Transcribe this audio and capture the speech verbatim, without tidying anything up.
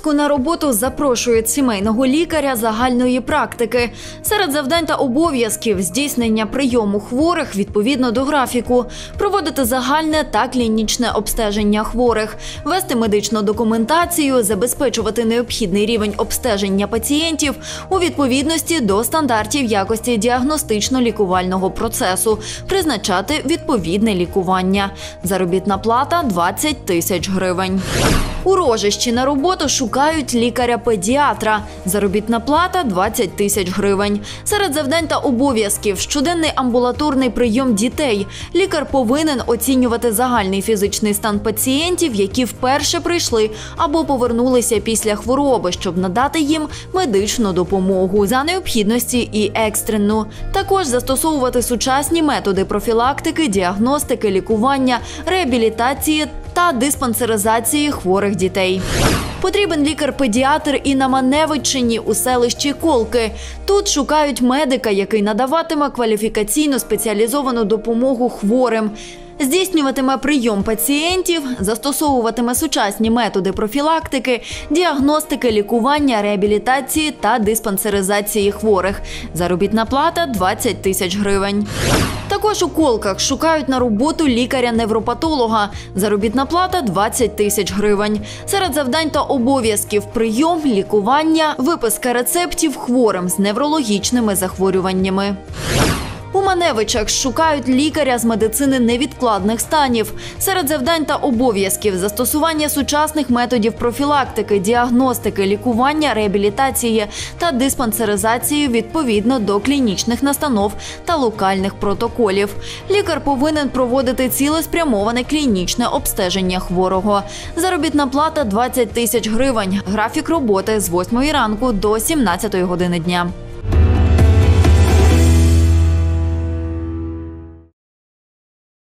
Луцьку на роботу запрошують сімейного лікаря загальної практики. Серед завдань та обов'язків – здійснення прийому хворих відповідно до графіку, проводити загальне та клінічне обстеження хворих, вести медичну документацію, забезпечувати необхідний рівень обстеження пацієнтів у відповідності до стандартів якості діагностично-лікувального процесу, призначати відповідне лікування. Заробітна плата – двадцять тисяч гривень. У Рожищі на роботу шукають лікаря-педіатра. Заробітна плата – двадцять тисяч гривень. Серед завдань та обов'язків – щоденний амбулаторний прийом дітей. Лікар повинен оцінювати загальний фізичний стан пацієнтів, які вперше прийшли або повернулися після хвороби, щоб надати їм медичну допомогу за необхідності і екстрену. Також застосовувати сучасні методи профілактики, діагностики, лікування, реабілітації та диспансеризації хворих дітей. Потрібен лікар-педіатр і на Маневичині у селищі Колки. Тут шукають медика, який надаватиме кваліфікаційно спеціалізовану допомогу хворим. Здійснюватиме прийом пацієнтів, застосовуватиме сучасні методи профілактики, діагностики, лікування, реабілітації та диспансеризації хворих. Заробітна плата – двадцять тисяч гривень. Також у Колках шукають на роботу лікаря-невропатолога. Заробітна плата – двадцять тисяч гривень. Серед завдань та обов'язків – прийом, лікування, виписка рецептів хворим з неврологічними захворюваннями. У Маневичах шукають лікаря з медицини невідкладних станів. Серед завдань та обов'язків – застосування сучасних методів профілактики, діагностики, лікування, реабілітації та диспансеризації відповідно до клінічних настанов та локальних протоколів. Лікар повинен проводити цілеспрямоване клінічне обстеження хворого. Заробітна плата – двадцять тисяч гривень. Графік роботи з восьмої ранку до сімнадцятої години дня.